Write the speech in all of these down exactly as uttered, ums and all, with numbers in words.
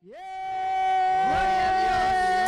Yeah. ¡Gloria a Dios!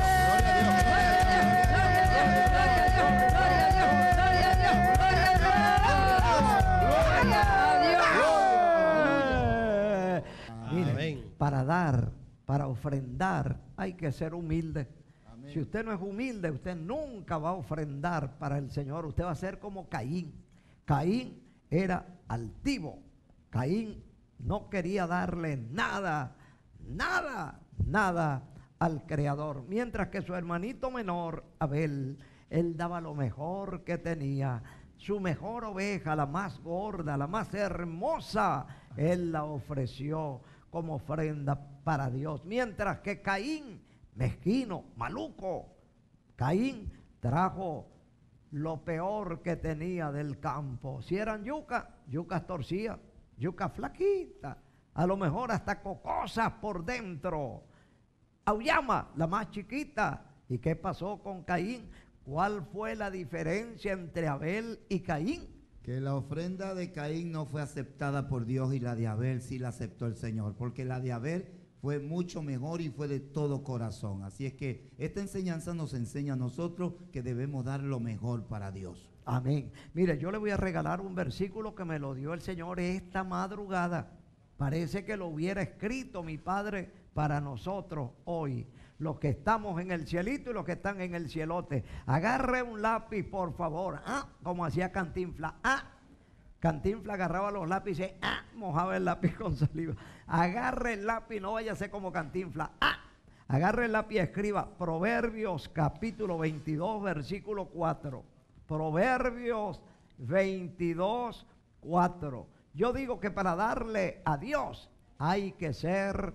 Miren, para dar, para ofrendar, hay que ser humilde. Amén. Si usted no es humilde, usted nunca va a ofrendar para el Señor. Usted va a ser como Caín. Caín era altivo. Caín no quería darle nada, nada, nada al Creador. Mientras que su hermanito menor, Abel, él daba lo mejor que tenía. Su mejor oveja, la más gorda, la más hermosa, él la ofreció como ofrenda para Dios. Mientras que Caín, mezquino, maluco, Caín trajo lo peor que tenía del campo. Si eran yuca, yucas torcidas, yuca flaquita, a lo mejor hasta cocosas por dentro. Auyama, la más chiquita. ¿Y qué pasó con Caín? ¿Cuál fue la diferencia entre Abel y Caín? Que la ofrenda de Caín no fue aceptada por Dios y la de Abel sí la aceptó el Señor, porque la de Abel fue mucho mejor y fue de todo corazón. Así es que esta enseñanza nos enseña a nosotros que debemos dar lo mejor para Dios. Amén. Mire, yo le voy a regalar un versículo que me lo dio el Señor esta madrugada. Parece que lo hubiera escrito mi Padre para nosotros hoy, los que estamos en el cielito y los que están en el cielote. Agarre un lápiz, por favor, ah, como hacía Cantinflas. Ah, Cantinflas agarraba los lápices, ah, mojaba el lápiz con saliva. Agarre el lápiz, no vaya a ser como Cantinflas. Ah, agarre el lápiz y escriba Proverbios capítulo veintidós, versículo cuatro. Proverbios veintidós, cuatro. Yo digo que para darle a Dios hay que ser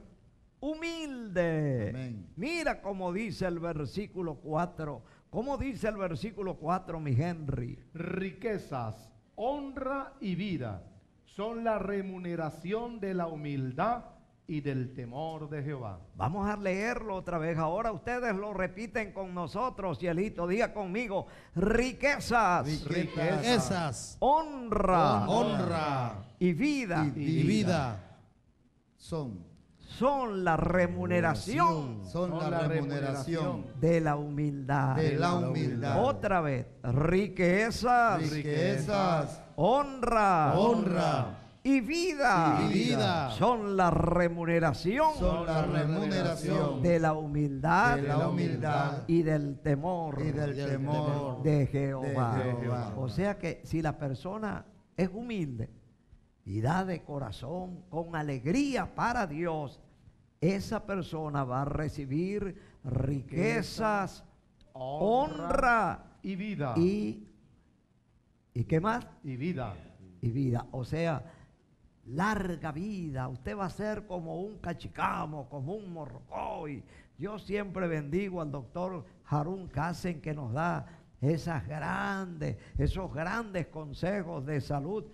humilde. Amén. Mira cómo dice el versículo cuatro. ¿Cómo dice el versículo cuatro, mi Henry? Riquezas, honra y vida son la remuneración de la humildad y del temor de Jehová. Vamos a leerlo otra vez. Ahora ustedes lo repiten con nosotros, cielito. Diga conmigo: riquezas, Riquezas, Riquezas, honra, honra y vida y y vida son, son la remuneración son la, Son la remuneración de la humildad. de la humildad. Otra vez: riquezas, Riquezas, honra, honra y vida, y vida son la remuneración son la remuneración de la humildad, de la humildad y del temor y del temor de Jehová. de Jehová. O sea que si la persona es humilde y da de corazón con alegría para Dios, esa persona va a recibir riquezas, honra y vida. y ¿y qué más? Y vida. Y vida. O sea, larga vida. Usted va a ser como un cachicamo, como un morrocoy. Yo siempre bendigo al doctor Harun Kassen, que nos da esas grandes, esos grandes consejos de salud.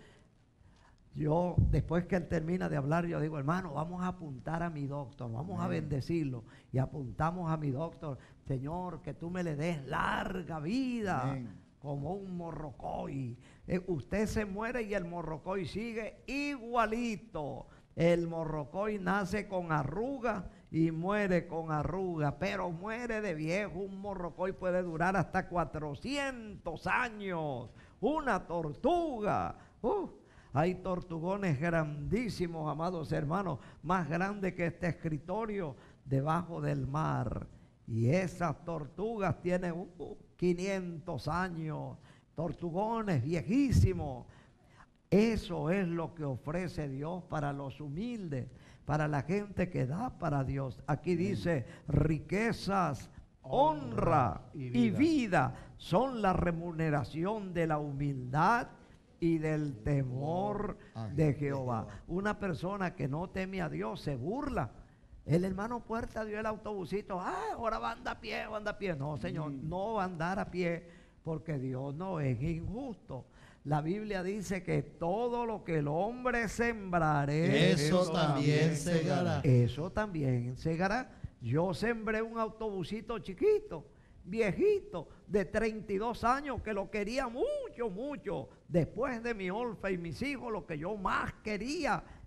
Yo, después que él termina de hablar, yo digo: hermano, vamos a apuntar a mi doctor, vamos Amén. a bendecirlo. Y apuntamos a mi doctor: Señor, que tú me le des larga vida. Amén. Como un morrocoy. Eh, usted se muere y el morrocoy sigue igualito. El morrocoy nace con arruga y muere con arruga, pero muere de viejo. Un morrocoy puede durar hasta cuatrocientos años. Una tortuga. Uh, hay tortugones grandísimos, amados hermanos, más grandes que este escritorio debajo del mar. Y esas tortugas tienen uh, quinientos años, tortugones viejísimos. Eso es lo que ofrece Dios para los humildes, para la gente que da para Dios. Aquí dice: riquezas, honra y vida. y vida son la remuneración de la humildad y del temor de Jehová. Una persona que no teme a Dios se burla. El hermano Puerta dio el autobusito: ah, ahora va a andar a pie, va a andar a pie. No, señor, mm. no va a andar a pie, porque Dios no es injusto. La Biblia dice que todo lo que el hombre sembrare, eso, eso también segará. Eso también segará. Yo sembré un autobusito chiquito, viejito, de treinta y dos años, que lo quería mucho, mucho. Después de mi Olfa y mis hijos, lo que yo más quería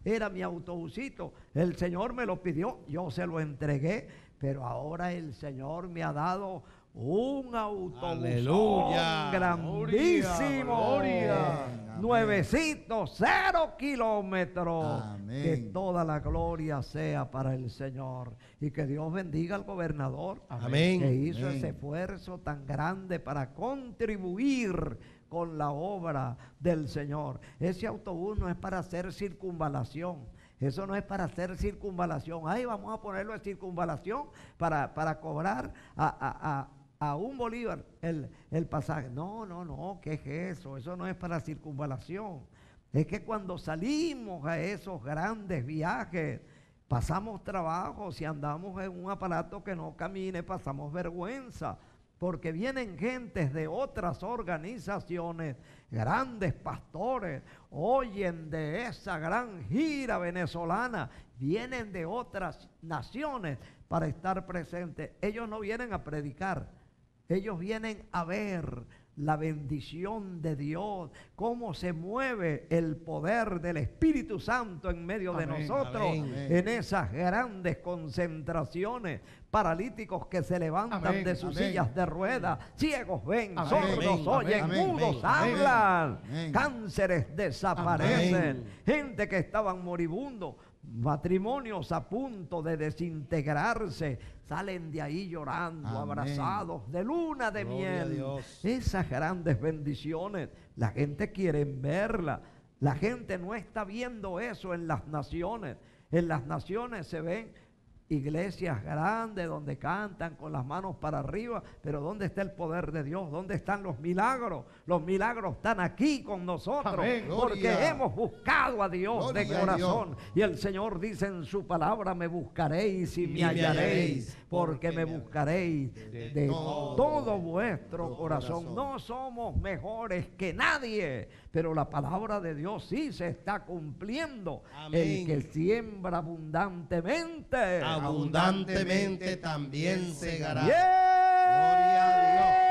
era mi autobusito. El Señor me lo pidió, yo se lo entregué, pero ahora el Señor me ha dado un autobús Aleluya. grandísimo, Gloria. Amén. nuevecito, cero kilómetros. Amén. Que toda la gloria sea para el Señor y que Dios bendiga al gobernador Amén. que hizo Amén. ese esfuerzo tan grande para contribuir con la obra del Señor. Ese autobús no es para hacer circunvalación. Eso no es para hacer circunvalación. Ahí vamos a ponerlo en circunvalación para, para cobrar a, a, a, a un bolívar el, el pasaje. No, no, no, ¿qué es eso? Eso no es para circunvalación. Es que cuando salimos a esos grandes viajes, pasamos trabajo. Si andamos en un aparato que no camine, pasamos vergüenza. Porque vienen gentes de otras organizaciones, grandes pastores, oyen de esa gran gira venezolana, vienen de otras naciones para estar presentes. Ellos no vienen a predicar, ellos vienen a ver la bendición de Dios, cómo se mueve el poder del Espíritu Santo en medio de Amén, nosotros, amén. en esas grandes concentraciones. Paralíticos que se levantan Amén, de sus amén. sillas de ruedas, ciegos ven, Amén, sordos amén, oyen, amén, mudos amén, hablan, amén. cánceres desaparecen, Amén. gente que estaban moribundos, matrimonios a punto de desintegrarse, salen de ahí llorando, Amén. abrazados de luna de Gloria a miel. Dios. Esas grandes bendiciones, la gente quiere verla. La gente no está viendo eso en las naciones. En las naciones se ven iglesias grandes donde cantan con las manos para arriba, pero ¿dónde está el poder de Dios? ¿Dónde están los milagros? Los milagros están aquí con nosotros, Amén. porque Gloria. hemos buscado a Dios de Gloria a corazón. Y el Señor dice en su palabra: me buscaréis y, Y me me hallaréis, hallaréis, porque porque me me buscaréis de de todo todo vuestro vuestro corazón. corazón. No somos mejores que nadie, pero la palabra de Dios sí se está cumpliendo. Amén. El que siembra abundantemente, Abundantemente también segará. ¡Yeah! Gloria a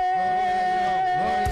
Dios,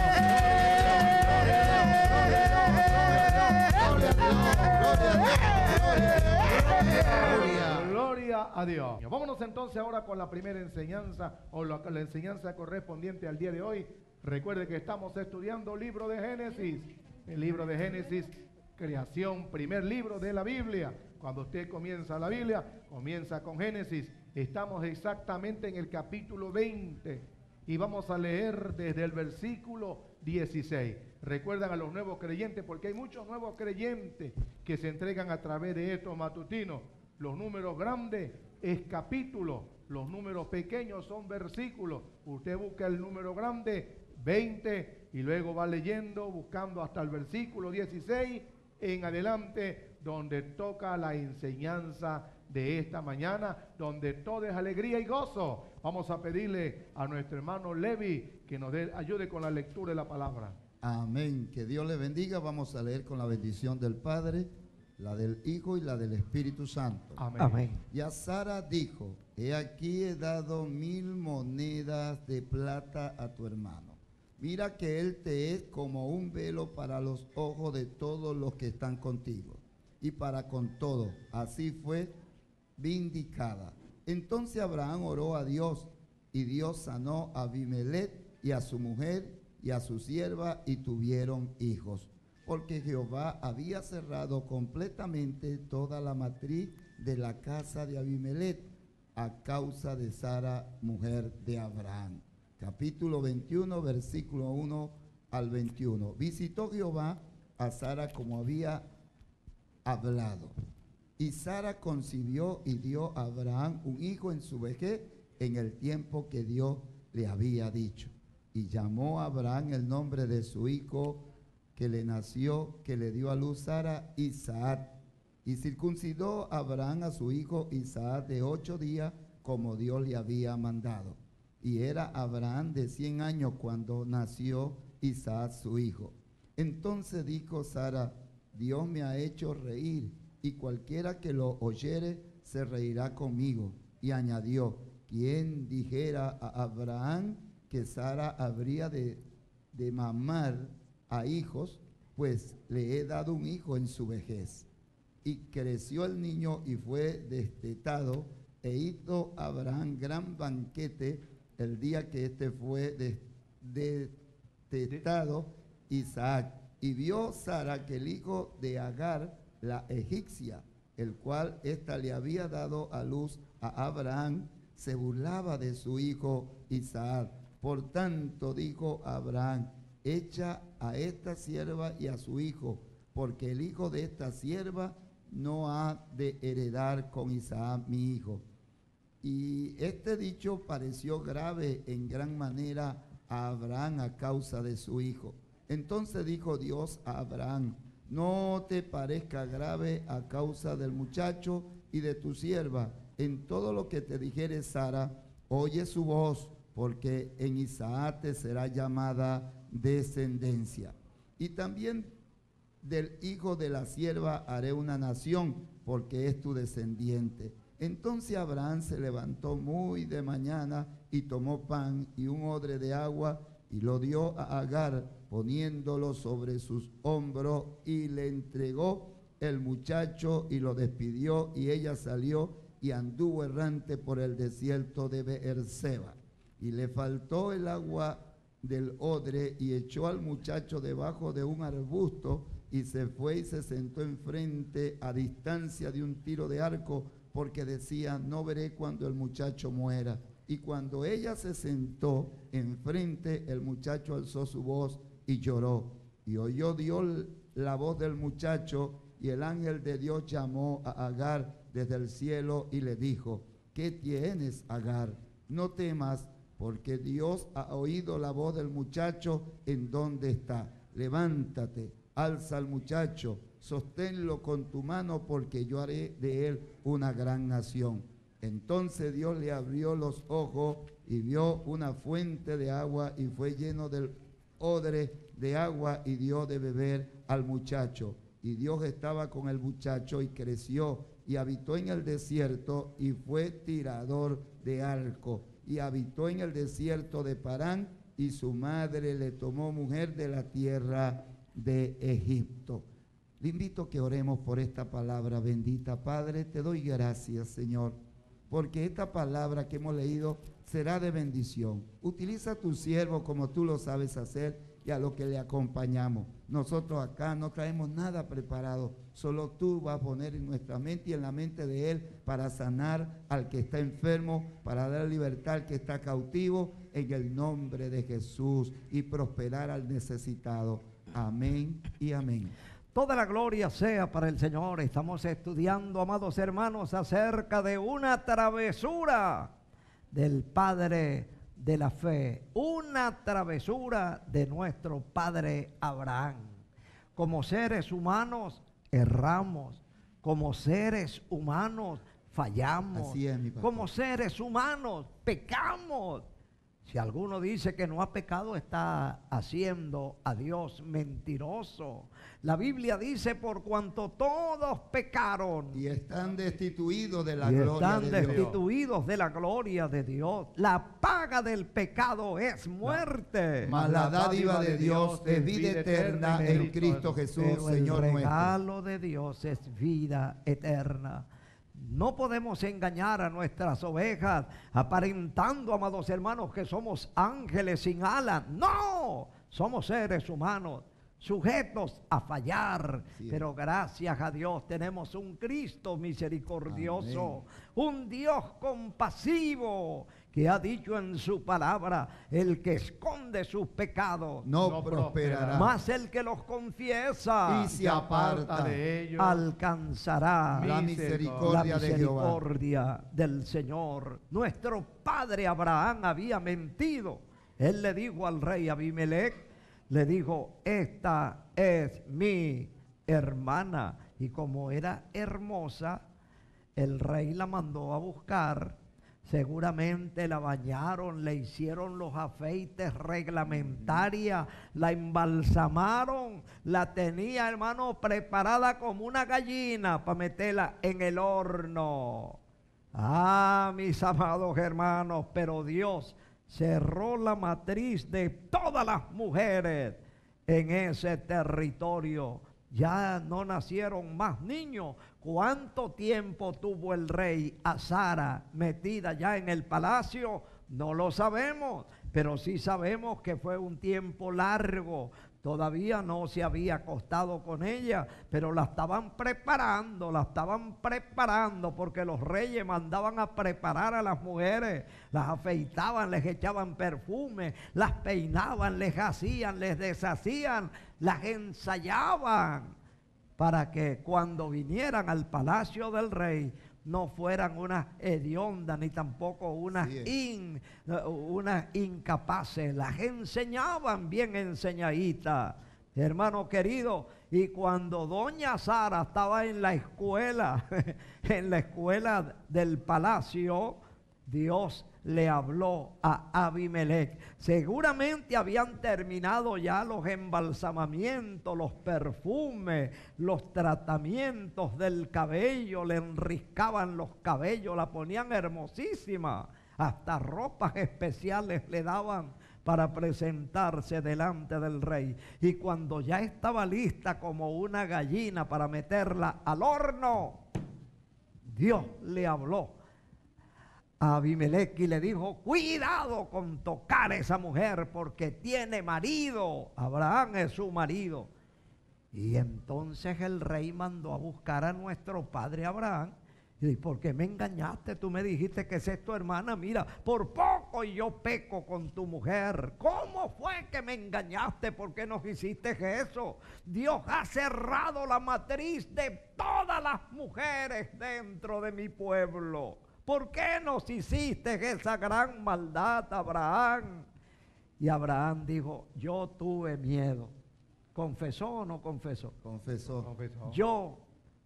Gloria a Dios. Vámonos entonces ahora con la primera enseñanza o la, la enseñanza correspondiente al día de hoy. Recuerde que estamos estudiando el libro de Génesis. El libro de Génesis, creación, primer libro de la Biblia. Cuando usted comienza la Biblia, comienza con Génesis. Estamos exactamente en el capítulo veinte y vamos a leer desde el versículo dieciséis. Recuerdan a los nuevos creyentes, porque hay muchos nuevos creyentes que se entregan a través de estos matutinos. Los números grandes es capítulo, los números pequeños son versículos. Usted busca el número grande, veinte, y luego va leyendo, buscando hasta el versículo dieciséis en adelante, donde toca la enseñanza de esta mañana, donde todo es alegría y gozo. Vamos a pedirle a nuestro hermano Levi que nos dé, ayude con la lectura de la palabra. Amén. Que Dios le bendiga. Vamos a leer con la bendición del Padre, la del Hijo y la del Espíritu Santo. Amén. Amén. Y a Sara dijo: he aquí he dado mil monedas de plata a tu hermano. Mira que él te es como un velo para los ojos de todos los que están contigo, y para con todo. Así fue vindicada. Entonces Abraham oró a Dios, y Dios sanó a Abimelech y a su mujer y a su sierva, y tuvieron hijos, porque Jehová había cerrado completamente toda la matriz de la casa de Abimelech a causa de Sara, mujer de Abraham. Capítulo veintiuno, versículo uno al veintiuno. Visitó Jehová a Sara como había hablado, y Sara concibió y dio a Abraham un hijo en su vejez, en el tiempo que Dios le había dicho. Y llamó a Abraham el nombre de su hijo que le nació, que le dio a luz Sara, Isaac. Y circuncidó Abraham a su hijo Isaac de ocho días, como Dios le había mandado. Y era Abraham de cien años cuando nació Isaac su hijo. Entonces dijo Sara: Dios me ha hecho reír, y cualquiera que lo oyere se reirá conmigo. Y añadió: ¿quién dijera a Abraham que Sara habría de, de mamar a hijos? Pues le he dado un hijo en su vejez. y creció el niño y fue destetado, e hizo Abraham gran banquete el día que éste fue des- destetado Isaac. Y vio Sara que el hijo de Agar, la egipcia, el cual ésta le había dado a luz a Abraham, se burlaba de su hijo Isaac. Por tanto dijo Abraham: echa a esta sierva y a su hijo, porque el hijo de esta sierva no ha de heredar con Isaac mi hijo. Y este dicho pareció grave en gran manera a Abraham a causa de su hijo. Entonces dijo Dios a Abraham: no te parezca grave a causa del muchacho y de tu sierva. En todo lo que te dijere Sara, oye su voz, porque en Isaac te será llamada descendencia. Y también del hijo de la sierva haré una nación, porque es tu descendiente. Entonces Abraham se levantó muy de mañana y tomó pan y un odre de agua y lo dio a Agar, poniéndolo sobre sus hombros, y le entregó el muchacho y lo despidió, y ella salió y anduvo errante por el desierto de Beerseba. Y le faltó el agua del odre y echó al muchacho debajo de un arbusto y se fue y se sentó enfrente a distancia de un tiro de arco, porque decía: no veré cuando el muchacho muera. Y cuando ella se sentó enfrente, el muchacho alzó su voz y lloró. Y oyó Dios la voz del muchacho, y el ángel de Dios llamó a Agar desde el cielo y le dijo: ¿qué tienes, Agar? No temas, porque Dios ha oído la voz del muchacho en donde está. Levántate, alza al muchacho, sosténlo con tu mano, porque yo haré de él una gran nación. Entonces Dios le abrió los ojos y vio una fuente de agua, y fue lleno del odre de agua y dio de beber al muchacho. Y Dios estaba con el muchacho y creció y habitó en el desierto y fue tirador de arco. Y habitó en el desierto de Parán, y su madre le tomó mujer de la tierra de Egipto. Le invito a que oremos por esta palabra bendita. Padre, te doy gracias, Señor, porque esta palabra que hemos leído será de bendición. Utiliza a tu siervo como tú lo sabes hacer y a lo que le acompañamos. Nosotros acá no traemos nada preparado, solo tú vas a poner en nuestra mente y en la mente de él para sanar al que está enfermo, para dar libertad al que está cautivo, en el nombre de Jesús, y prosperar al necesitado. Amén y amén. Toda la gloria sea para el Señor. Estamos estudiando, amados hermanos, acerca de una travesura del Padre de la fe, una travesura de nuestro Padre Abraham. Como seres humanos erramos, como seres humanos fallamos, Así es, mi pastor. como seres humanos pecamos. Si alguno dice que no ha pecado, está haciendo a Dios mentiroso. La Biblia dice: por cuanto todos pecaron Y están destituidos de la y gloria están de Dios. destituidos de la gloria de Dios. La paga del pecado es muerte. Mas la dádiva de Dios es vida eterna en Cristo Jesús, Pero el Señor nuestro. regalo de Dios es vida eterna. No podemos engañar a nuestras ovejas aparentando, amados hermanos, que somos ángeles sin alas. No, somos seres humanos sujetos a fallar, Sí. pero gracias a Dios tenemos un Cristo misericordioso, un Dios compasivo, que ha dicho en su palabra: el que esconde sus pecados, No, No prosperará. más el que los confiesa Y se aparta de ellos. alcanzará la la misericordia de Jehová. misericordia del Señor. Nuestro padre Abraham había mentido. Él le dijo al rey Abimelech, le dijo: esta es mi hermana. Y como era hermosa, el rey la mandó a buscar. Seguramente la bañaron, le hicieron los afeites reglamentarios, la embalsamaron, la tenía, hermano, preparada como una gallina para meterla en el horno. Ah, mis amados hermanos, pero Dios cerró la matriz de todas las mujeres en ese territorio ya no nacieron más niños. ¿Cuánto tiempo tuvo el rey a Sara metida ya en el palacio? No lo sabemos, pero sí sabemos que fue un tiempo largo. Todavía no se había acostado con ella, pero la estaban preparando, la estaban preparando, porque los reyes mandaban a preparar a las mujeres, las afeitaban, les echaban perfume, las peinaban, les hacían, les deshacían, las ensayaban, para que cuando vinieran al palacio del rey no fueran unas hediondas ni tampoco unas, in, unas incapaces. Las enseñaban bien enseñaditas, hermano querido. Y cuando doña Sara estaba en la escuela, en la escuela del palacio, Dios le habló a Abimelech. Seguramente habían terminado ya los embalsamamientos, los perfumes, los tratamientos del cabello, le enriscaban los cabellos, la ponían hermosísima, hasta ropas especiales le daban para presentarse delante del rey. Y cuando ya estaba lista como una gallina para meterla al horno, Dios le habló a Abimelech y le dijo: cuidado con tocar a esa mujer, porque tiene marido. Abraham es su marido. Y entonces el rey mandó a buscar a nuestro padre Abraham. Y dice: ¿por qué me engañaste? Tú me dijiste que esa es tu hermana. Mira, por poco y yo peco con tu mujer. ¿Cómo fue que me engañaste? ¿Por qué nos hiciste eso? Dios ha cerrado la matriz de todas las mujeres dentro de mi pueblo. ¿Por qué nos hiciste esa gran maldad, Abraham? Y Abraham dijo: yo tuve miedo. ¿Confesó o no confesó? Confesó. Confesó. Yo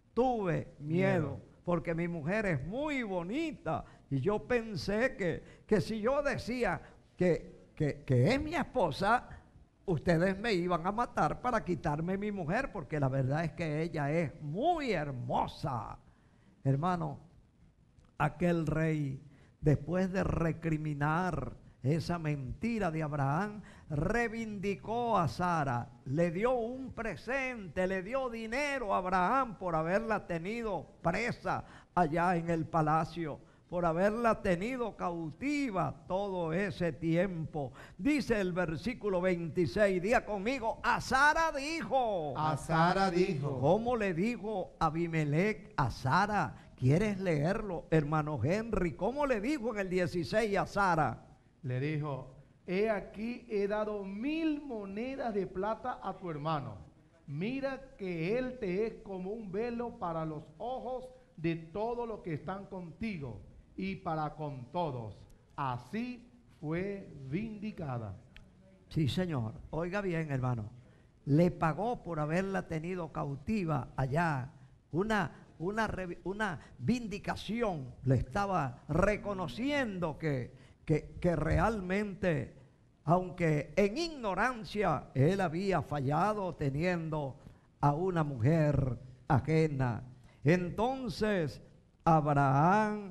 tuve miedo, Miedo. porque mi mujer es muy bonita. Y yo pensé que, que si yo decía que, que, que es mi esposa, ustedes me iban a matar para quitarme mi mujer, porque la verdad es que ella es muy hermosa. Hermano, aquel rey, después de recriminar esa mentira de Abraham, reivindicó a Sara, le dio un presente, le dio dinero a Abraham por haberla tenido presa allá en el palacio, por haberla tenido cautiva todo ese tiempo. Dice el versículo veintiséis, diga conmigo: a Sara dijo. A Sara dijo. ¿Cómo le dijo Abimelech a Sara? ¿Quieres leerlo, hermano Henry? ¿Cómo le dijo en el dieciséis a Sara? Le dijo: he aquí he dado mil monedas de plata a tu hermano. Mira que él te es como un velo para los ojos de todos los que están contigo y para con todos. Así fue vindicada. Sí, señor. Oiga bien, hermano. Le pagó por haberla tenido cautiva allá. Una, una, una vindicación. Le estaba reconociendo que, que, que realmente, aunque en ignorancia, él había fallado teniendo a una mujer ajena. Entonces, Abraham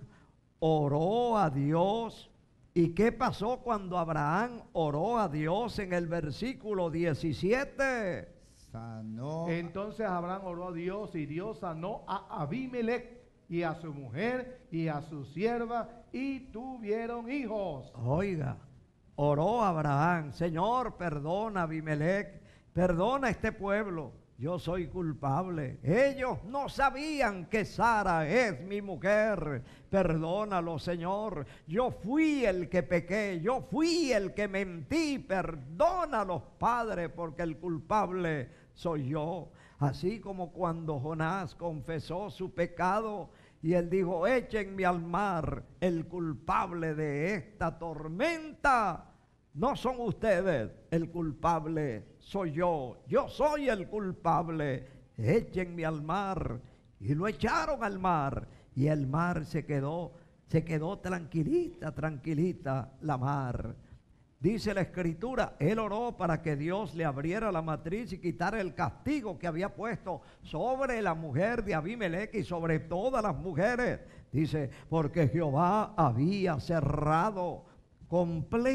oró a Dios. ¿Y qué pasó cuando Abraham oró a Dios en el versículo diecisiete? Sanó. Entonces Abraham oró a Dios y Dios sanó a Abimelech y a su mujer y a su sierva y tuvieron hijos. Oiga, oró Abraham: Señor, perdona a Abimelech, perdona a este pueblo. Yo soy culpable. Ellos no sabían que Sara es mi mujer. Perdónalo, Señor. Yo fui el que pequé. Yo fui el que mentí. Perdónalos, Padre, porque el culpable soy yo. Así como cuando Jonás confesó su pecado y él dijo: échenme al mar, el culpable de esta tormenta no son ustedes, el culpable soy yo. Yo soy el culpable. Échenme al mar. Y lo echaron al mar. Y el mar se quedó, se quedó tranquilita, tranquilita la mar. Dice la escritura, él oró para que Dios le abriera la matriz y quitara el castigo que había puesto sobre la mujer de Abimelech y sobre todas las mujeres. Dice, porque Jehová había cerrado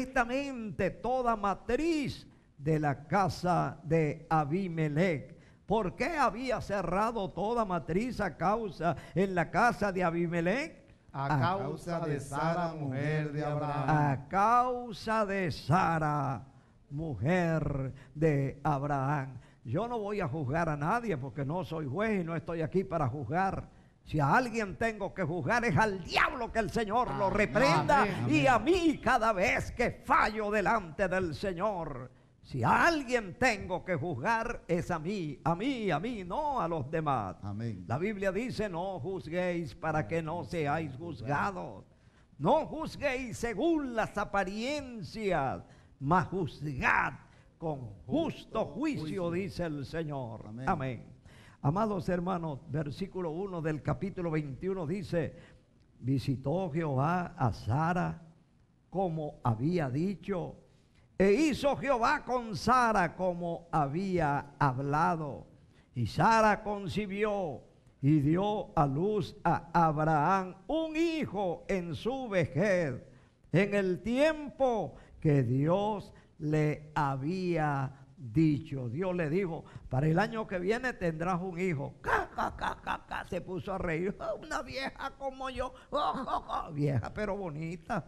completamente toda matriz de la casa de Abimelech, ¿Por qué había cerrado toda matriz a causa en la casa de Abimelech? A causa de Sara, mujer de Abraham. A causa de Sara, mujer de Abraham. Yo no voy a juzgar a nadie porque no soy juez y no estoy aquí para juzgar. Si a alguien tengo que juzgar es al diablo, que el Señor lo reprenda, amén, y a mí cada vez que fallo delante del Señor. Si a alguien tengo que juzgar es a mí, a mí, a mí, no a los demás. Amén. La Biblia dice: no juzguéis para que no seáis juzgados. No juzguéis según las apariencias, mas juzgad con justo juicio, dice el Señor. Amén. Amén. Amados hermanos, versículo uno del capítulo veintiuno dice: visitó Jehová a Sara como había dicho, e hizo Jehová con Sara como había hablado. Y Sara concibió y dio a luz a Abraham un hijo en su vejez, en el tiempo que Dios le había dicho. Dios le dijo: para el año que viene tendrás un hijo. Ca, ca, ca, ca, ca. Se puso a reír. Una vieja como yo. Oh, oh, oh. Vieja pero bonita.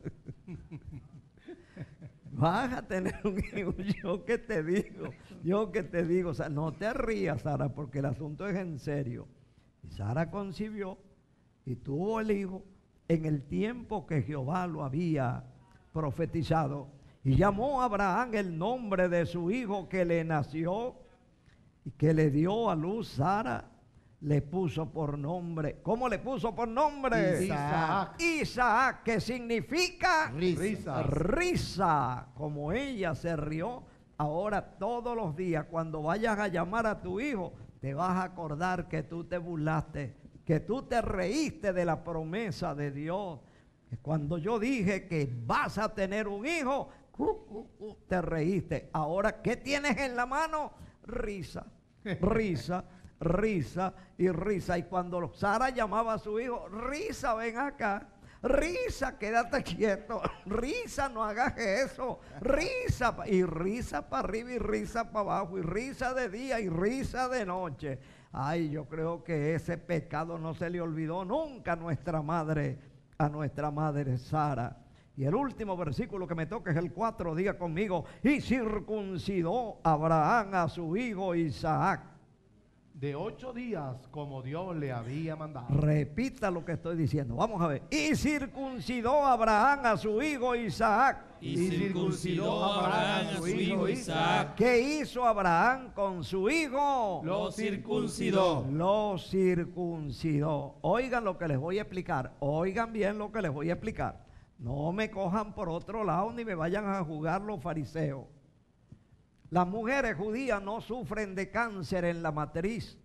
Vas a tener un hijo. Yo que te digo, yo que te digo, o sea, no te rías, Sara, porque el asunto es en serio. Y Sara concibió y tuvo el hijo en el tiempo que Jehová lo había profetizado. Y llamó a Abraham el nombre de su hijo que le nació y que le dio a luz Sara. Le puso por nombre. ¿Cómo le puso por nombre? Isaac. Isaac, que significa Risa. risa. Como ella se rió, ahora todos los días cuando vayas a llamar a tu hijo, te vas a acordar que tú te burlaste, que tú te reíste de la promesa de Dios. Que cuando yo dije que vas a tener un hijo, uh, uh, uh, te reíste. Ahora, ¿qué tienes en la mano? Risa, risa, risa y risa. Y cuando Sara llamaba a su hijo: risa, ven acá. Risa, quédate quieto. Risa, no hagas eso. Risa, y risa para arriba y risa para abajo, y risa de día y risa de noche. Ay, yo creo que ese pecado no se le olvidó nunca a nuestra madre, a nuestra madre Sara. Y el último versículo que me toca es el cuatro, diga conmigo: y circuncidó Abraham a su hijo Isaac. De ocho días, como Dios le había mandado. Repita lo que estoy diciendo, vamos a ver. Y circuncidó Abraham a su hijo Isaac. Y circuncidó Abraham a su hijo Isaac. ¿Qué hizo Abraham con su hijo? Lo circuncidó. Lo circuncidó. Oigan lo que les voy a explicar. Oigan bien lo que les voy a explicar. No me cojan por otro lado ni me vayan a jugar los fariseos. Las mujeres judías no sufren de cáncer en la matriz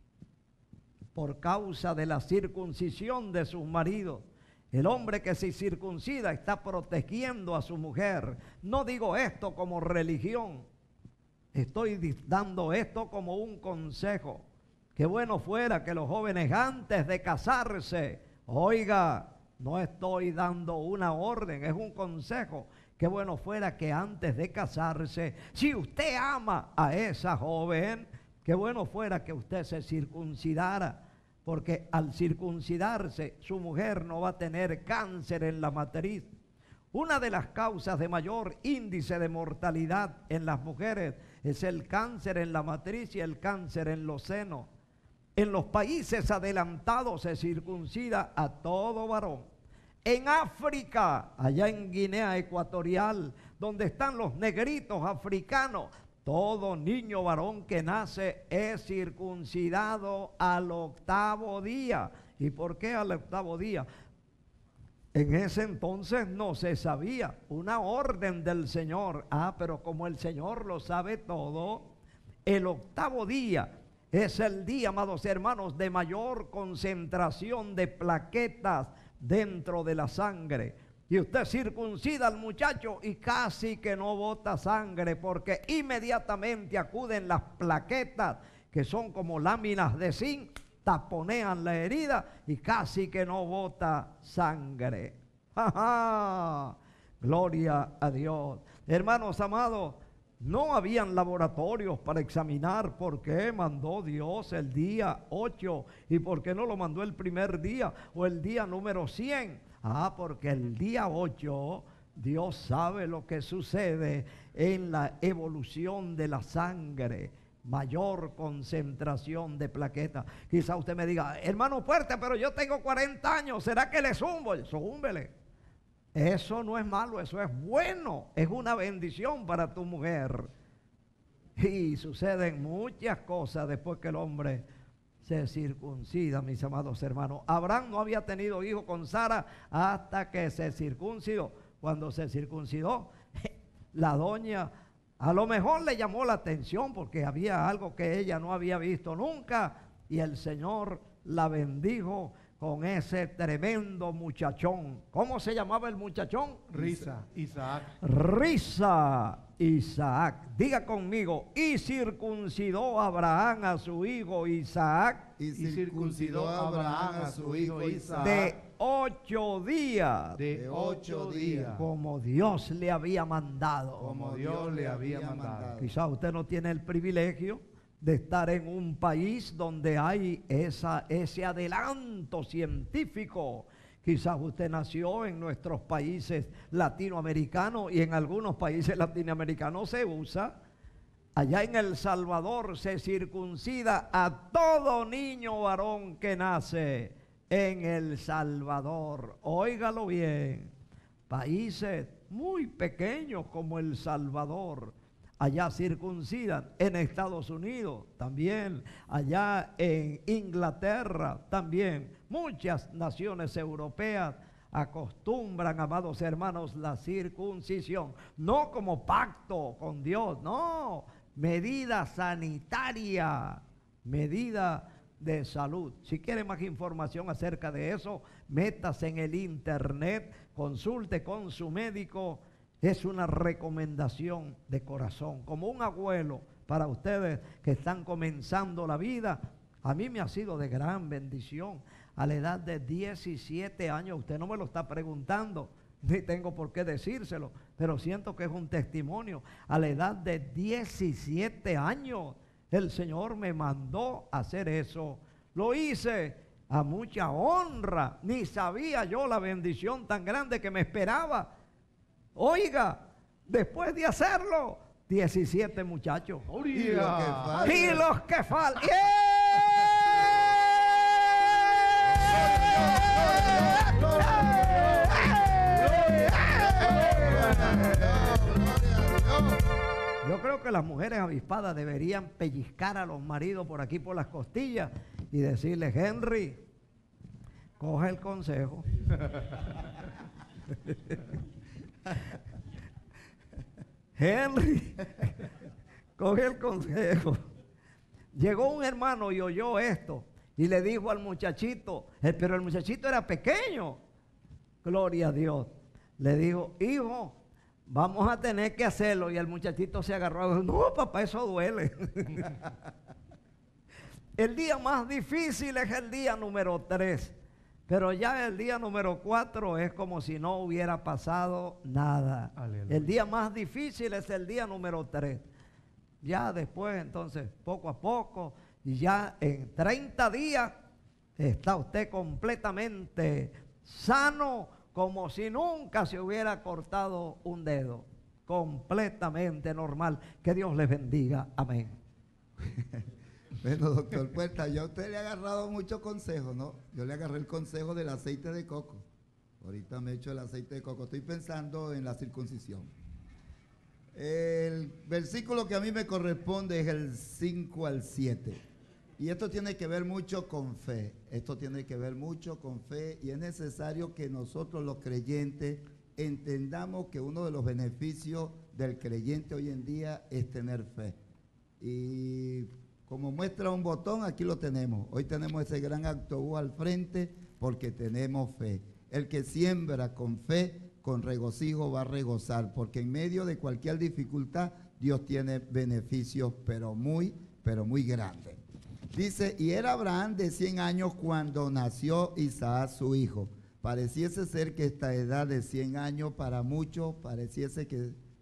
por causa de la circuncisión de sus maridos. El hombre que se circuncida está protegiendo a su mujer. No digo esto como religión, estoy dando esto como un consejo. Qué bueno fuera que los jóvenes antes de casarse, oiga, no estoy dando una orden, es un consejo. Qué bueno fuera que antes de casarse, si usted ama a esa joven, qué bueno fuera que usted se circuncidara, porque al circuncidarse su mujer no va a tener cáncer en la matriz. Una de las causas de mayor índice de mortalidad en las mujeres es el cáncer en la matriz y el cáncer en los senos. En los países adelantados se circuncida a todo varón. En África, allá en Guinea Ecuatorial, donde están los negritos africanos, todo niño varón que nace es circuncidado al octavo día. ¿Y por qué al octavo día? En ese entonces no se sabía, una orden del Señor. Ah, pero como el Señor lo sabe todo, el octavo día es el día, amados hermanos, de mayor concentración de plaquetas dentro de la sangre. Y usted circuncida al muchacho y casi que no bota sangre, porque inmediatamente acuden las plaquetas, que son como láminas de zinc, taponean la herida y casi que no bota sangre. ¡Ja, ja! Gloria a Dios. Hermanos amados, No habían laboratorios para examinar por qué mandó Dios el día ocho y por qué no lo mandó el primer día o el día número cien. Ah, porque el día ocho Dios sabe lo que sucede en la evolución de la sangre. Mayor concentración de plaquetas. Quizá usted me diga, hermano Fuerte, pero yo tengo cuarenta años, ¿será que le zumbo? Zúmbele. Eso no es malo, eso es bueno, es una bendición para tu mujer. Y suceden muchas cosas después que el hombre se circuncida, mis amados hermanos. Abraham no había tenido hijo con Sara hasta que se circuncidó. Cuando se circuncidó, la doña a lo mejor le llamó la atención porque había algo que ella no había visto nunca y el Señor la bendijo con ese tremendo muchachón. ¿Cómo se llamaba el muchachón? Risa, Isaac. Risa, Isaac. Diga conmigo, y circuncidó Abraham a su hijo Isaac. Y circuncidó a Abraham a su hijo Isaac. De ocho días. De ocho días. Como Dios le había mandado. Como Dios le había mandado. Quizá usted no tiene el privilegio de estar en un país donde hay esa, ese adelanto científico. Quizás usted nació en nuestros países latinoamericanos y en algunos países latinoamericanos se usa. Allá en El Salvador se circuncida a todo niño varón que nace en El Salvador. Óigalo bien, países muy pequeños como El Salvador, allá circuncidan. En Estados Unidos también, allá en Inglaterra también, muchas naciones europeas acostumbran, amados hermanos, la circuncisión, no como pacto con Dios, no, medida sanitaria, medida de salud. Si quiere más información acerca de eso, métase en el internet, consulte con su médico. Es una recomendación de corazón, como un abuelo para ustedes que están comenzando la vida. A mí me ha sido de gran bendición. A la edad de diecisiete años, usted no me lo está preguntando, ni tengo por qué decírselo, pero siento que es un testimonio. A la edad de diecisiete años, el Señor me mandó a hacer eso. Lo hice a mucha honra. Ni sabía yo la bendición tan grande que me esperaba. Oiga, después de hacerlo, diecisiete muchachos. Y los que faltan. Y los que faltan. Yo creo que las mujeres avispadas deberían pellizcar a los maridos por aquí, por las costillas, y decirles, Henry, coge el consejo. Henry, coge el consejo. Llegó un hermano y oyó esto y le dijo al muchachito, pero el muchachito era pequeño, gloria a Dios, le dijo, hijo, vamos a tener que hacerlo. Y el muchachito se agarró y dijo, no papá, eso duele. El día más difícil es el día número tres. Pero ya el día número cuatro es como si no hubiera pasado nada. Aleluya. El día más difícil es el día número tres. Ya después, entonces, poco a poco, y ya en treinta días está usted completamente sano, como si nunca se hubiera cortado un dedo. Completamente normal. Que Dios les bendiga. Amén. Bueno, doctor Puerta, yo a usted le ha agarrado muchos consejos, ¿no? Yo le agarré el consejo del aceite de coco. Ahorita me he hecho el aceite de coco. Estoy pensando en la circuncisión. El versículo que a mí me corresponde es el cinco al siete. Y esto tiene que ver mucho con fe. Esto tiene que ver mucho con fe. Y es necesario que nosotros los creyentes entendamos que uno de los beneficios del creyente hoy en día es tener fe. Y como muestra un botón, aquí lo tenemos. Hoy tenemos ese gran autobús al frente porque tenemos fe. El que siembra con fe, con regocijo va a regozar, porque en medio de cualquier dificultad, Dios tiene beneficios, pero muy, pero muy grandes. Dice, y era Abraham de cien años cuando nació Isaac su hijo. Pareciese ser que esta edad de cien años para muchos, pareciese que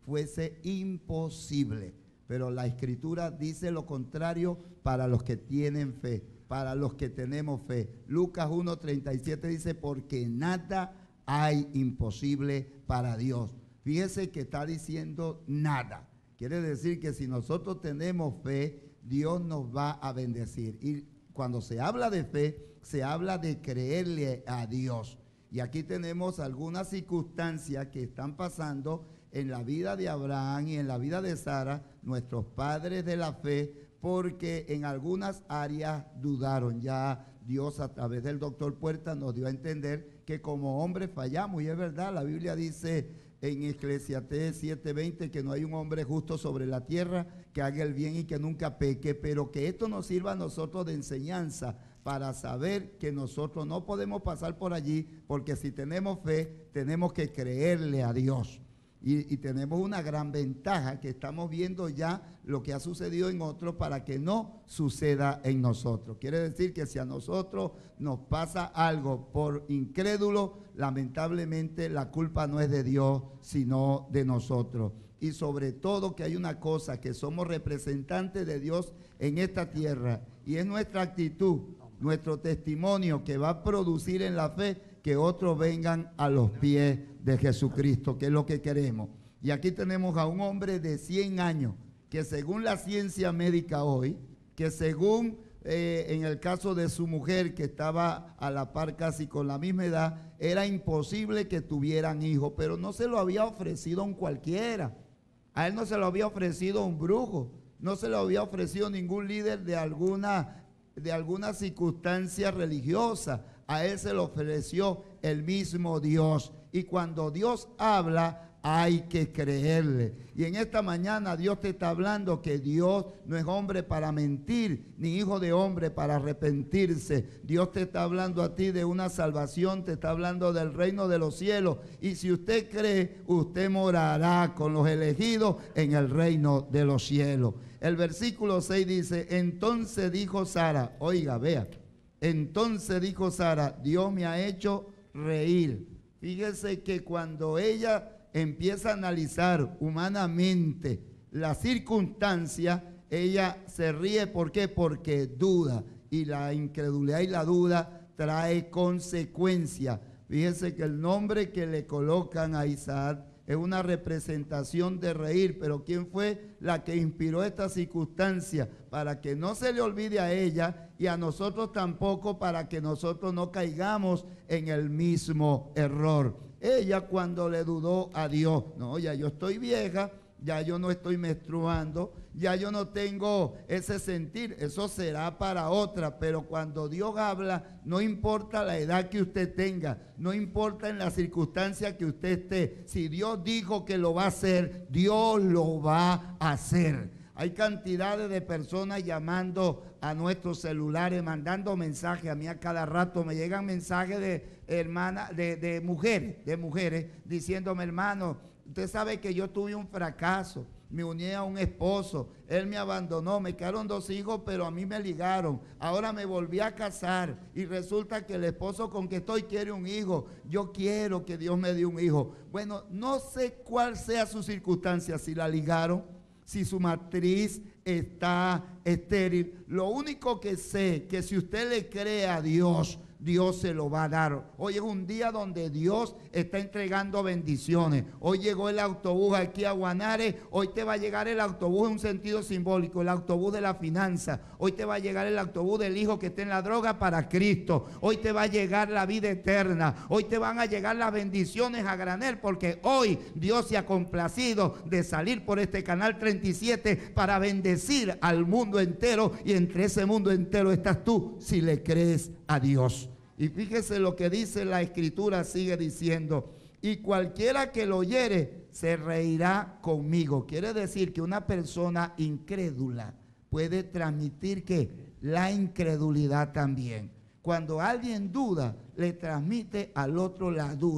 fuese imposible. Pero la Escritura dice lo contrario para los que tienen fe, para los que tenemos fe. Lucas uno treinta y siete dice, porque nada hay imposible para Dios. Fíjese que está diciendo nada. Quiere decir que si nosotros tenemos fe, Dios nos va a bendecir. Y cuando se habla de fe, se habla de creerle a Dios. Y aquí tenemos algunas circunstancias que están pasando en la vida de Abraham y en la vida de Sara, nuestros padres de la fe, porque en algunas áreas dudaron. Ya Dios a través del doctor Puerta nos dio a entender que como hombres fallamos, y es verdad, la Biblia dice en Eclesiastés siete veinte que no hay un hombre justo sobre la tierra que haga el bien y que nunca peque, pero que esto nos sirva a nosotros de enseñanza para saber que nosotros no podemos pasar por allí, porque si tenemos fe, tenemos que creerle a Dios. Y, y tenemos una gran ventaja, que estamos viendo ya lo que ha sucedido en otros para que no suceda en nosotros. Quiere decir que si a nosotros nos pasa algo por incrédulo, lamentablemente la culpa no es de Dios, sino de nosotros. Y sobre todo que hay una cosa, que somos representantes de Dios en esta tierra, y es nuestra actitud, nuestro testimonio que va a producir en la fe que otros vengan a los pies de Jesucristo, que es lo que queremos. Y aquí tenemos a un hombre de cien años, que según la ciencia médica hoy, que según eh, en el caso de su mujer, que estaba a la par casi con la misma edad, era imposible que tuvieran hijos, pero no se lo había ofrecido a un cualquiera. A él no se lo había ofrecido un brujo, no se lo había ofrecido ningún líder de alguna, de alguna circunstancia religiosa. A él se lo ofreció el mismo Dios. Y cuando Dios habla, hay que creerle. Y en esta mañana Dios te está hablando que Dios no es hombre para mentir, ni hijo de hombre para arrepentirse. Dios te está hablando a ti de una salvación, te está hablando del reino de los cielos. Y si usted cree, usted morará con los elegidos en el reino de los cielos. El versículo seis dice, entonces dijo Sara, oiga, vea, entonces dijo Sara, Dios me ha hecho reír. Fíjese que cuando ella empieza a analizar humanamente la circunstancia, ella se ríe. ¿Por qué? Porque duda, y la incredulidad y la duda trae consecuencias. Fíjese que el nombre que le colocan a Isaac es una representación de reír, pero ¿quién fue la que inspiró esta circunstancia? Para que no se le olvide a ella y a nosotros tampoco, para que nosotros no caigamos en el mismo error. Ella cuando le dudó a Dios, no, ya yo estoy vieja, ya yo no estoy menstruando, ya yo no tengo ese sentir, eso será para otra, pero cuando Dios habla, no importa la edad que usted tenga, no importa en la circunstancia que usted esté, si Dios dijo que lo va a hacer, Dios lo va a hacer. Hay cantidades de personas llamando a nuestros celulares, mandando mensajes. A mí a cada rato me llegan mensajes de hermanas, de, de mujeres, de mujeres, diciéndome, hermano, usted sabe que yo tuve un fracaso, me uní a un esposo, él me abandonó, me quedaron dos hijos, pero a mí me ligaron, ahora me volví a casar y resulta que el esposo con que estoy quiere un hijo, yo quiero que Dios me dé un hijo. Bueno, no sé cuál sea su circunstancia, si la ligaron, si su matriz está estéril. Lo único que sé, que si usted le cree a Dios, Dios se lo va a dar. Hoy es un día donde Dios está entregando bendiciones. Hoy llegó el autobús aquí a Guanare. Hoy te va a llegar el autobús en un sentido simbólico, el autobús de la finanza. Hoy te va a llegar el autobús del hijo que está en la droga para Cristo. Hoy te va a llegar la vida eterna. Hoy te van a llegar las bendiciones a granel, porque hoy Dios se ha complacido de salir por este canal treinta y siete para bendecir al mundo entero, y entre ese mundo entero estás tú si le crees a Dios. Y fíjese lo que dice la Escritura, sigue diciendo, y cualquiera que lo oyere se reirá conmigo. Quiere decir que una persona incrédula puede transmitir que la incredulidad también. Cuando alguien duda, le transmite al otro la duda.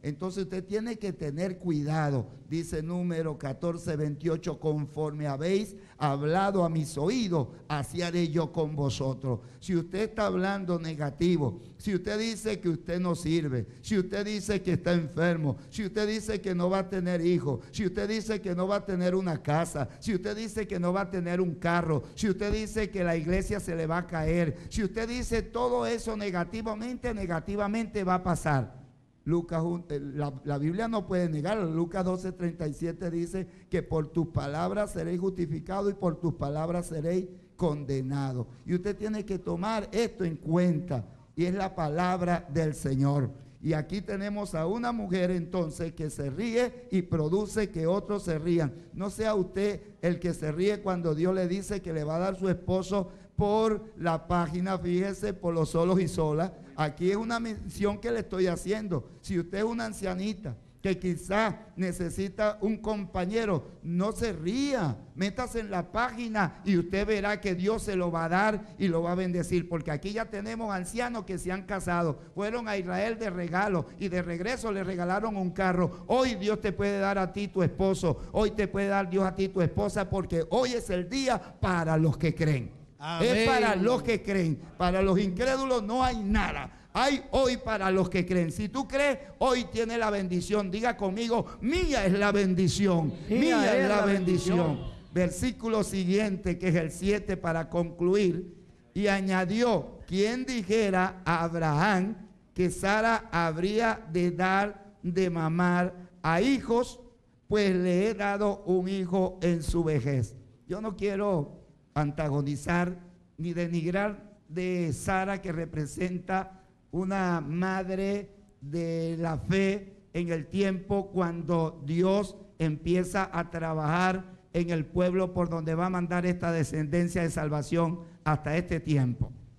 Entonces usted tiene que tener cuidado. Dice número catorce, veintiocho, conforme habéis hablado a mis oídos, así haré yo con vosotros. Si usted está hablando negativo, si usted dice que usted no sirve, si usted dice que está enfermo, si usted dice que no va a tener hijos, si usted dice que no va a tener una casa, si usted dice que no va a tener un carro, si usted dice que la iglesia se le va a caer, si usted dice todo eso negativamente, negativamente va a pasar. Lucas, la, la Biblia no puede negarlo. Lucas doce, treinta y siete dice que por tus palabras seréis justificados y por tus palabras seréis condenados. Y usted tiene que tomar esto en cuenta, y es la palabra del Señor. Y aquí tenemos a una mujer entonces que se ríe y produce que otros se rían. No sea usted el que se ríe cuando Dios le dice que le va a dar su esposo por la página, fíjese, por los solos y solas. Aquí es una mención que le estoy haciendo. Si usted es una ancianita que quizás necesita un compañero, no se ría, métase en la página y usted verá que Dios se lo va a dar y lo va a bendecir, porque aquí ya tenemos ancianos que se han casado, fueron a Israel de regalo y de regreso le regalaron un carro. Hoy Dios te puede dar a ti tu esposo, hoy te puede dar Dios a ti tu esposa, porque hoy es el día para los que creen. Amén. Es para los que creen. Para los incrédulos no hay nada. Hay hoy para los que creen. Si tú crees, hoy tiene la bendición. Diga conmigo, mía es la bendición. Mía, mía es la, la bendición. bendición. Versículo siguiente, que es el siete, para concluir. Y añadió, ¿quién dijera a Abraham que Sara habría de dar de mamar a hijos? Pues le he dado un hijo en su vejez. Yo no quiero antagonizar ni denigrar de Sara, que representa una madre de la fe en el tiempo cuando Dios empieza a trabajar en el pueblo por donde va a mandar esta descendencia de salvación hasta este tiempo.